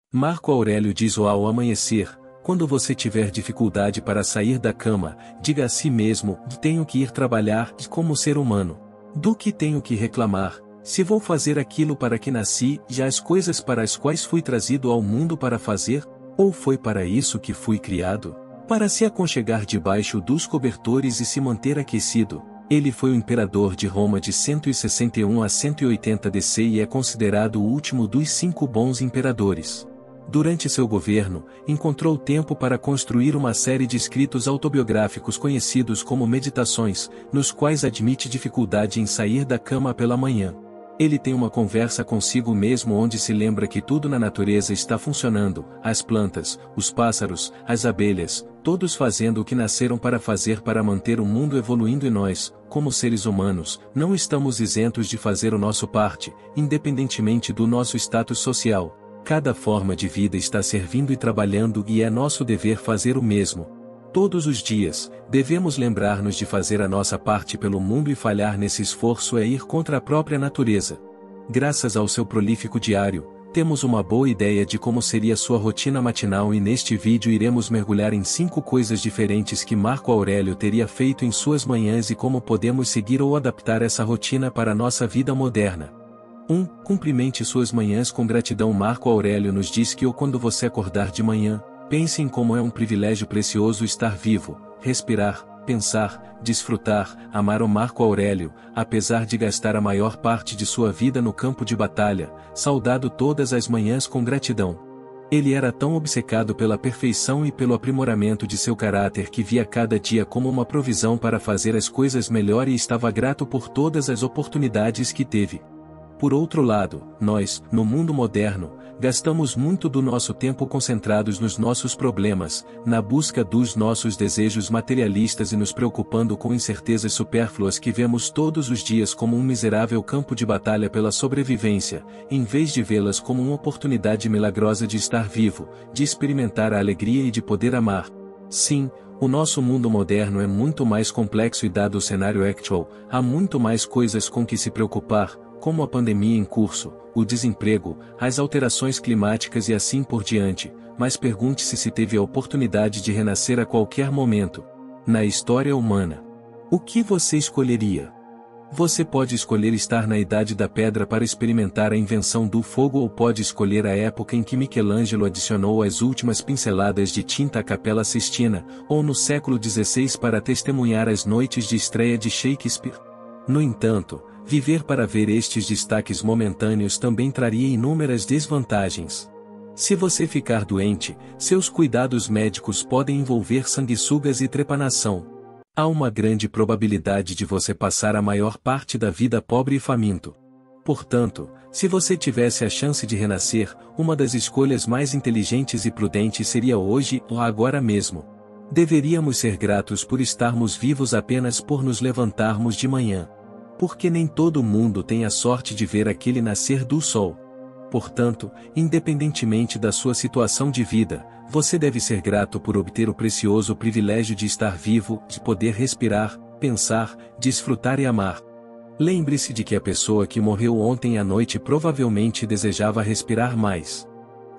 Marco Aurélio diz ao amanhecer: quando você tiver dificuldade para sair da cama, diga a si mesmo: tenho que ir trabalhar, como ser humano. Do que tenho que reclamar, se vou fazer aquilo para que nasci, já as coisas para as quais fui trazido ao mundo para fazer, ou foi para isso que fui criado? Para se aconchegar debaixo dos cobertores e se manter aquecido. Ele foi o imperador de Roma de 161 a 180 DC e é considerado o último dos 5 bons imperadores. Durante seu governo, encontrou tempo para construir uma série de escritos autobiográficos conhecidos como Meditações, nos quais admite dificuldade em sair da cama pela manhã. Ele tem uma conversa consigo mesmo onde se lembra que tudo na natureza está funcionando, as plantas, os pássaros, as abelhas, todos fazendo o que nasceram para fazer para manter o mundo evoluindo e nós, como seres humanos, não estamos isentos de fazer o nosso parte, independentemente do nosso status social. Cada forma de vida está servindo e trabalhando e é nosso dever fazer o mesmo. Todos os dias, devemos lembrar-nos de fazer a nossa parte pelo mundo e falhar nesse esforço é ir contra a própria natureza. Graças ao seu prolífico diário, temos uma boa ideia de como seria sua rotina matinal e neste vídeo iremos mergulhar em 5 coisas diferentes que Marco Aurélio teria feito em suas manhãs e como podemos seguir ou adaptar essa rotina para a nossa vida moderna. 1. Cumprimente suas manhãs com gratidão. Marco Aurélio nos diz que quando você acordar de manhã, pense em como é um privilégio precioso estar vivo, respirar, pensar, desfrutar, amar. O Marco Aurélio, apesar de gastar a maior parte de sua vida no campo de batalha, saudado todas as manhãs com gratidão. Ele era tão obcecado pela perfeição e pelo aprimoramento de seu caráter que via cada dia como uma provisão para fazer as coisas melhor e estava grato por todas as oportunidades que teve. Por outro lado, nós, no mundo moderno, gastamos muito do nosso tempo concentrados nos nossos problemas, na busca dos nossos desejos materialistas e nos preocupando com incertezas supérfluas que vemos todos os dias como um miserável campo de batalha pela sobrevivência, em vez de vê-las como uma oportunidade milagrosa de estar vivo, de experimentar a alegria e de poder amar. Sim, o nosso mundo moderno é muito mais complexo e dado o cenário actual, há muito mais coisas com que se preocupar, como a pandemia em curso, o desemprego, as alterações climáticas e assim por diante, mas pergunte-se se teve a oportunidade de renascer a qualquer momento. Na história humana, o que você escolheria? Você pode escolher estar na Idade da Pedra para experimentar a invenção do fogo ou pode escolher a época em que Michelangelo adicionou as últimas pinceladas de tinta à Capela Sistina, ou no século XVI para testemunhar as noites de estreia de Shakespeare. No entanto, viver para ver estes destaques momentâneos também traria inúmeras desvantagens. Se você ficar doente, seus cuidados médicos podem envolver sanguessugas e trepanação. Há uma grande probabilidade de você passar a maior parte da vida pobre e faminto. Portanto, se você tivesse a chance de renascer, uma das escolhas mais inteligentes e prudentes seria hoje ou agora mesmo. Deveríamos ser gratos por estarmos vivos apenas por nos levantarmos de manhã. Porque nem todo mundo tem a sorte de ver aquele nascer do sol. Portanto, independentemente da sua situação de vida, você deve ser grato por obter o precioso privilégio de estar vivo, de poder respirar, pensar, desfrutar e amar. Lembre-se de que a pessoa que morreu ontem à noite provavelmente desejava respirar mais.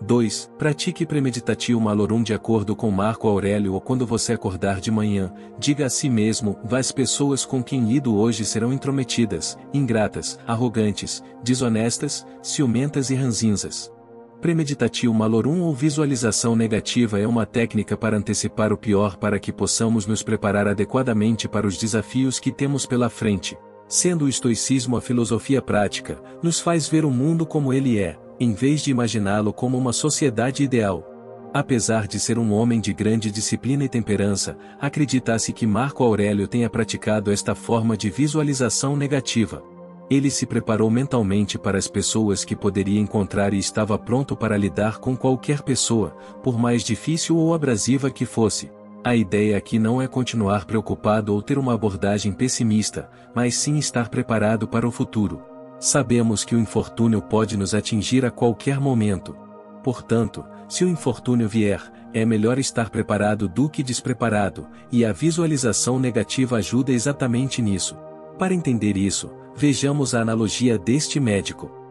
2. Pratique premeditatio malorum. De acordo com Marco Aurélio, ou quando você acordar de manhã, diga a si mesmo: as pessoas com quem lido hoje serão intrometidas, ingratas, arrogantes, desonestas, ciumentas e ranzinzas. Premeditatio malorum ou visualização negativa é uma técnica para antecipar o pior para que possamos nos preparar adequadamente para os desafios que temos pela frente. Sendo o estoicismo a filosofia prática, nos faz ver o mundo como ele é, em vez de imaginá-lo como uma sociedade ideal. Apesar de ser um homem de grande disciplina e temperança, acredita-se que Marco Aurélio tenha praticado esta forma de visualização negativa. Ele se preparou mentalmente para as pessoas que poderia encontrar e estava pronto para lidar com qualquer pessoa, por mais difícil ou abrasiva que fosse. A ideia aqui não é continuar preocupado ou ter uma abordagem pessimista, mas sim estar preparado para o futuro. Sabemos que o infortúnio pode nos atingir a qualquer momento. Portanto, se o infortúnio vier, é melhor estar preparado do que despreparado, e a visualização negativa ajuda exatamente nisso. Para entender isso, vejamos a analogia deste médico.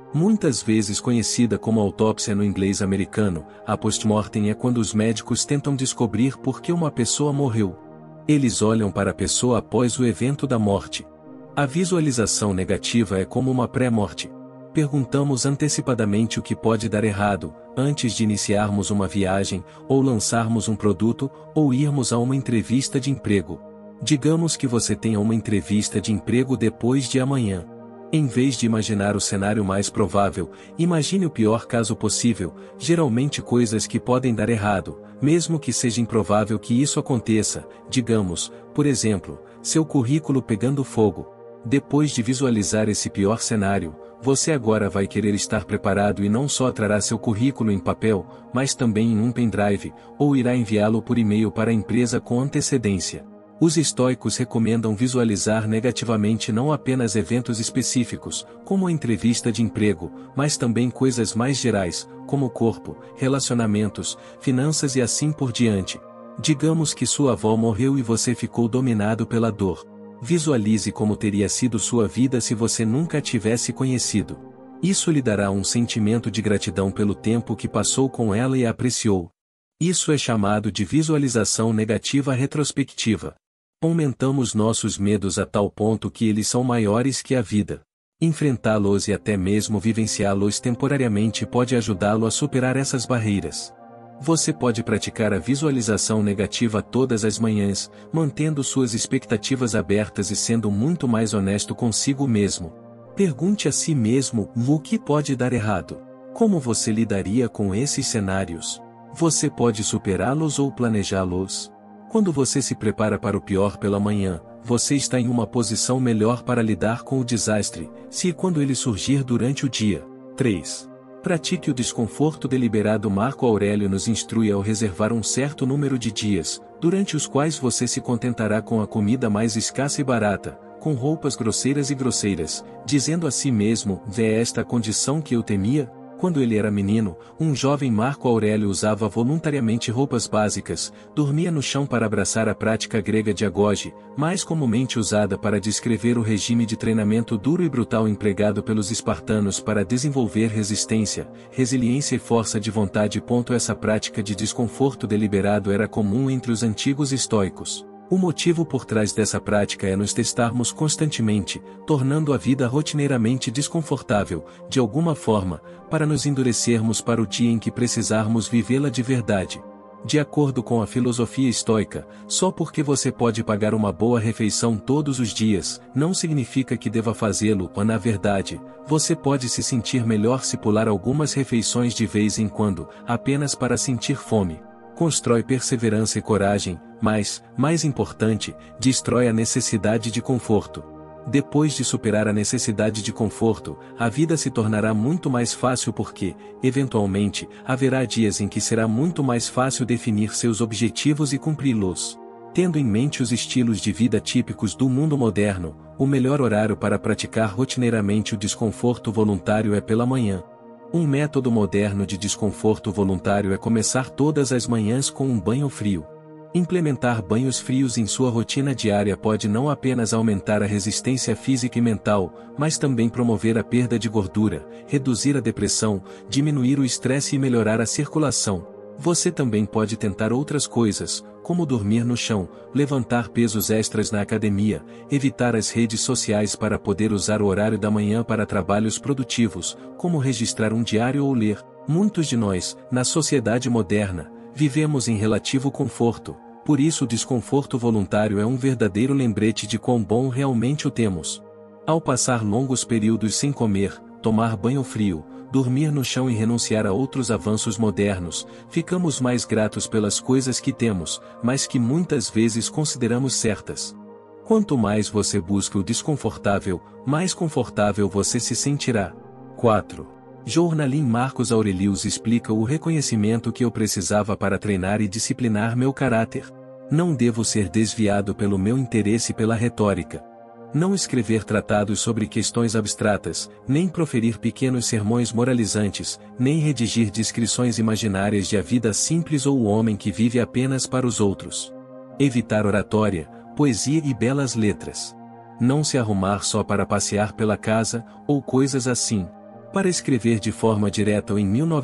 Muitas vezes conhecida como autópsia no inglês americano, a post-mortem é quando os médicos tentam descobrir por que uma pessoa morreu. Eles olham para a pessoa após o evento da morte. A visualização negativa é como uma pré-morte. Perguntamos antecipadamente o que pode dar errado, antes de iniciarmos uma viagem, ou lançarmos um produto, ou irmos a uma entrevista de emprego. Digamos que você tenha uma entrevista de emprego depois de amanhã. Em vez de imaginar o cenário mais provável, imagine o pior caso possível, geralmente coisas que podem dar errado, mesmo que seja improvável que isso aconteça, digamos, por exemplo, seu currículo pegando fogo. Depois de visualizar esse pior cenário, você agora vai querer estar preparado e não só trará seu currículo em papel, mas também em um pendrive, ou irá enviá-lo por e-mail para a empresa com antecedência. Os estoicos recomendam visualizar negativamente não apenas eventos específicos, como a entrevista de emprego, mas também coisas mais gerais, como corpo, relacionamentos, finanças e assim por diante. Digamos que sua avó morreu e você ficou dominado pela dor. Visualize como teria sido sua vida se você nunca a tivesse conhecido. Isso lhe dará um sentimento de gratidão pelo tempo que passou com ela e a apreciou. Isso é chamado de visualização negativa retrospectiva. Aumentamos nossos medos a tal ponto que eles são maiores que a vida. Enfrentá-los e até mesmo vivenciá-los temporariamente pode ajudá-lo a superar essas barreiras. Você pode praticar a visualização negativa todas as manhãs, mantendo suas expectativas abertas e sendo muito mais honesto consigo mesmo. Pergunte a si mesmo o que pode dar errado. Como você lidaria com esses cenários? Você pode superá-los ou planejá-los? Quando você se prepara para o pior pela manhã, você está em uma posição melhor para lidar com o desastre, se e quando ele surgir durante o dia. 3. Pratique o desconforto deliberado. Marco Aurélio nos instrui ao reservar um certo número de dias, durante os quais você se contentará com a comida mais escassa e barata, com roupas grosseiras e grosseiras, dizendo a si mesmo: é esta a condição que eu temia? Quando ele era menino, um jovem Marco Aurélio usava voluntariamente roupas básicas, dormia no chão para abraçar a prática grega de agoge, mais comumente usada para descrever o regime de treinamento duro e brutal empregado pelos espartanos para desenvolver resistência, resiliência e força de vontade. Essa prática de desconforto deliberado era comum entre os antigos estoicos. O motivo por trás dessa prática é nos testarmos constantemente, tornando a vida rotineiramente desconfortável, de alguma forma, para nos endurecermos para o dia em que precisarmos vivê-la de verdade. De acordo com a filosofia estoica, só porque você pode pagar uma boa refeição todos os dias, não significa que deva fazê-lo, ou na verdade, você pode se sentir melhor se pular algumas refeições de vez em quando, apenas para sentir fome. Constrói perseverança e coragem, mas, mais importante, destrói a necessidade de conforto. Depois de superar a necessidade de conforto, a vida se tornará muito mais fácil porque, eventualmente, haverá dias em que será muito mais fácil definir seus objetivos e cumpri-los. Tendo em mente os estilos de vida típicos do mundo moderno, o melhor horário para praticar rotineiramente o desconforto voluntário é pela manhã. Um método moderno de desconforto voluntário é começar todas as manhãs com um banho frio. Implementar banhos frios em sua rotina diária pode não apenas aumentar a resistência física e mental, mas também promover a perda de gordura, reduzir a depressão, diminuir o estresse e melhorar a circulação. Você também pode tentar outras coisas, como dormir no chão, levantar pesos extras na academia, evitar as redes sociais para poder usar o horário da manhã para trabalhos produtivos, como registrar um diário ou ler. Muitos de nós, na sociedade moderna, vivemos em relativo conforto, por isso o desconforto voluntário é um verdadeiro lembrete de quão bom realmente o temos. Ao passar longos períodos sem comer, tomar banho frio, dormir no chão e renunciar a outros avanços modernos, ficamos mais gratos pelas coisas que temos, mas que muitas vezes consideramos certas. Quanto mais você busca o desconfortável, mais confortável você se sentirá. 4. Jornalim. Marcos Aurelius explica o reconhecimento que eu precisava para treinar e disciplinar meu caráter. Não devo ser desviado pelo meu interesse pela retórica. Não escrever tratados sobre questões abstratas, nem proferir pequenos sermões moralizantes, nem redigir descrições imaginárias de a vida simples ou o homem que vive apenas para os outros. Evitar oratória, poesia e belas letras. Não se arrumar só para passear pela casa, ou coisas assim. Para escrever de forma direta em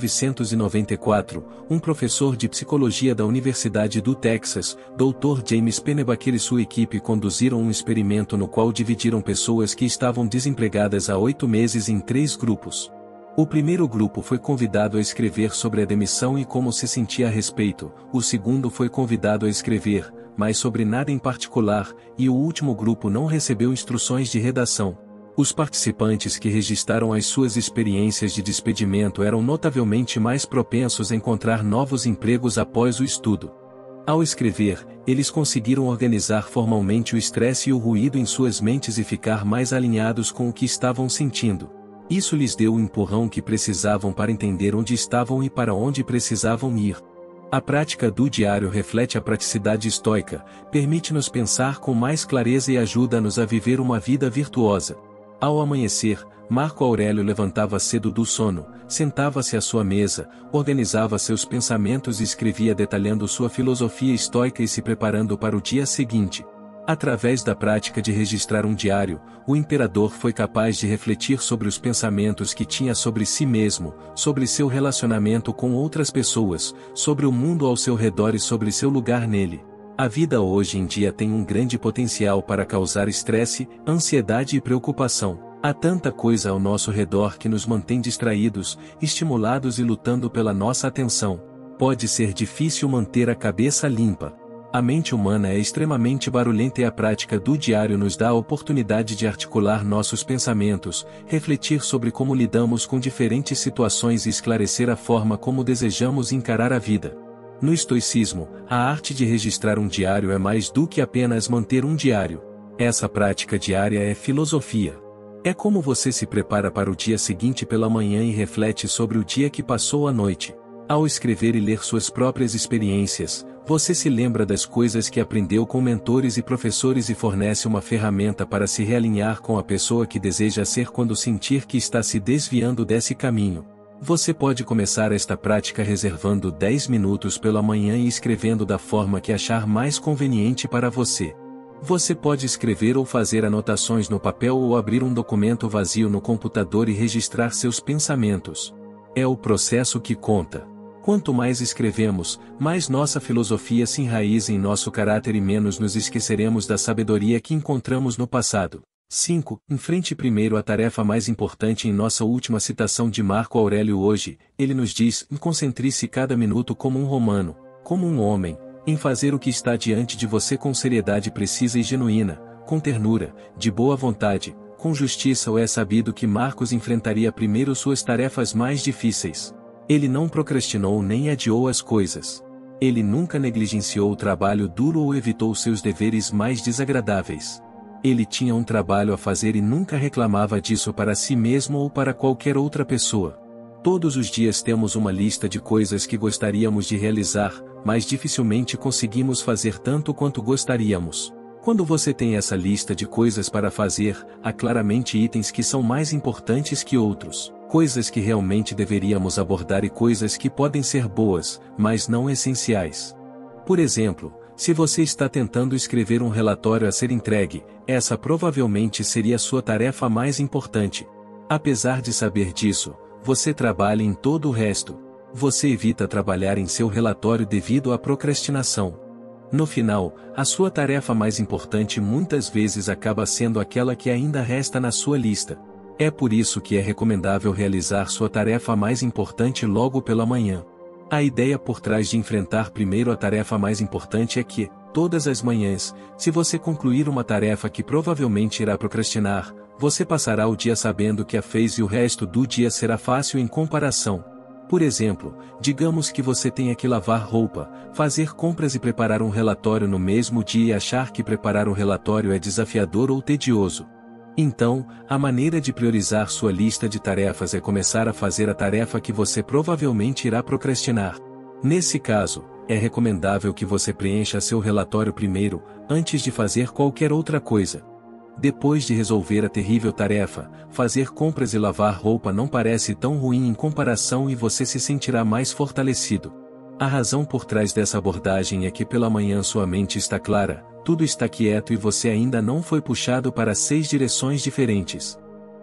1994, um professor de psicologia da Universidade do Texas, Dr. James Pennebaker e sua equipe conduziram um experimento no qual dividiram pessoas que estavam desempregadas há 8 meses em 3 grupos. O primeiro grupo foi convidado a escrever sobre a demissão e como se sentia a respeito, o segundo foi convidado a escrever, mas sobre nada em particular, e o último grupo não recebeu instruções de redação. Os participantes que registraram as suas experiências de despedimento eram notavelmente mais propensos a encontrar novos empregos após o estudo. Ao escrever, eles conseguiram organizar formalmente o estresse e o ruído em suas mentes e ficar mais alinhados com o que estavam sentindo. Isso lhes deu o empurrão que precisavam para entender onde estavam e para onde precisavam ir. A prática do diário reflete a praticidade estoica, permite-nos pensar com mais clareza e ajuda-nos a viver uma vida virtuosa. Ao amanhecer, Marco Aurélio levantava cedo do sono, sentava-se à sua mesa, organizava seus pensamentos e escrevia detalhando sua filosofia estoica e se preparando para o dia seguinte. Através da prática de registrar um diário, o imperador foi capaz de refletir sobre os pensamentos que tinha sobre si mesmo, sobre seu relacionamento com outras pessoas, sobre o mundo ao seu redor e sobre seu lugar nele. A vida hoje em dia tem um grande potencial para causar estresse, ansiedade e preocupação. Há tanta coisa ao nosso redor que nos mantém distraídos, estimulados e lutando pela nossa atenção. Pode ser difícil manter a cabeça limpa. A mente humana é extremamente barulhenta e a prática do diário nos dá a oportunidade de articular nossos pensamentos, refletir sobre como lidamos com diferentes situações e esclarecer a forma como desejamos encarar a vida. No estoicismo, a arte de registrar um diário é mais do que apenas manter um diário. Essa prática diária é filosofia. É como você se prepara para o dia seguinte pela manhã e reflete sobre o dia que passou à noite. Ao escrever e ler suas próprias experiências, você se lembra das coisas que aprendeu com mentores e professores e fornece uma ferramenta para se realinhar com a pessoa que deseja ser quando sentir que está se desviando desse caminho. Você pode começar esta prática reservando 10 minutos pela manhã e escrevendo da forma que achar mais conveniente para você. Você pode escrever ou fazer anotações no papel ou abrir um documento vazio no computador e registrar seus pensamentos. É o processo que conta. Quanto mais escrevemos, mais nossa filosofia se enraiza em nosso caráter e menos nos esqueceremos da sabedoria que encontramos no passado. 5. Enfrente primeiro a tarefa mais importante. Em nossa última citação de Marco Aurélio hoje, ele nos diz: concentre-se cada minuto como um romano, como um homem, em fazer o que está diante de você com seriedade precisa e genuína, com ternura, de boa vontade, com justiça. Ou é sabido que Marcos enfrentaria primeiro suas tarefas mais difíceis. Ele não procrastinou nem adiou as coisas. Ele nunca negligenciou o trabalho duro ou evitou seus deveres mais desagradáveis. Ele tinha um trabalho a fazer e nunca reclamava disso para si mesmo ou para qualquer outra pessoa. Todos os dias temos uma lista de coisas que gostaríamos de realizar, mas dificilmente conseguimos fazer tanto quanto gostaríamos. Quando você tem essa lista de coisas para fazer, há claramente itens que são mais importantes que outros, coisas que realmente deveríamos abordar e coisas que podem ser boas, mas não essenciais. Por exemplo, se você está tentando escrever um relatório a ser entregue, essa provavelmente seria sua tarefa mais importante. Apesar de saber disso, você trabalha em todo o resto. Você evita trabalhar em seu relatório devido à procrastinação. No final, a sua tarefa mais importante muitas vezes acaba sendo aquela que ainda resta na sua lista. É por isso que é recomendável realizar sua tarefa mais importante logo pela manhã. A ideia por trás de enfrentar primeiro a tarefa mais importante é que, todas as manhãs, se você concluir uma tarefa que provavelmente irá procrastinar, você passará o dia sabendo que a fez e o resto do dia será fácil em comparação. Por exemplo, digamos que você tenha que lavar roupa, fazer compras e preparar um relatório no mesmo dia e achar que preparar um relatório é desafiador ou tedioso. Então, a maneira de priorizar sua lista de tarefas é começar a fazer a tarefa que você provavelmente irá procrastinar. Nesse caso, é recomendável que você preencha seu relatório primeiro, antes de fazer qualquer outra coisa. Depois de resolver a terrível tarefa, fazer compras e lavar roupa não parece tão ruim em comparação e você se sentirá mais fortalecido. A razão por trás dessa abordagem é que pela manhã sua mente está clara, tudo está quieto e você ainda não foi puxado para 6 direções diferentes.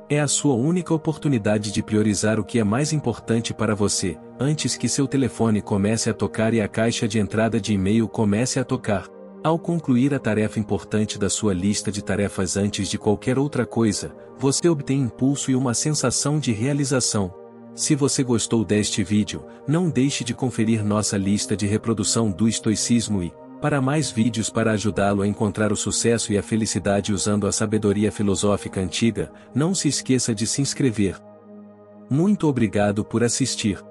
É a sua única oportunidade de priorizar o que é mais importante para você, antes que seu telefone comece a tocar e a caixa de entrada de e-mail comece a tocar. Ao concluir a tarefa importante da sua lista de tarefas antes de qualquer outra coisa, você obtém impulso e uma sensação de realização. Se você gostou deste vídeo, não deixe de conferir nossa lista de reprodução do estoicismo e, para mais vídeos para ajudá-lo a encontrar o sucesso e a felicidade usando a sabedoria filosófica antiga, não se esqueça de se inscrever. Muito obrigado por assistir.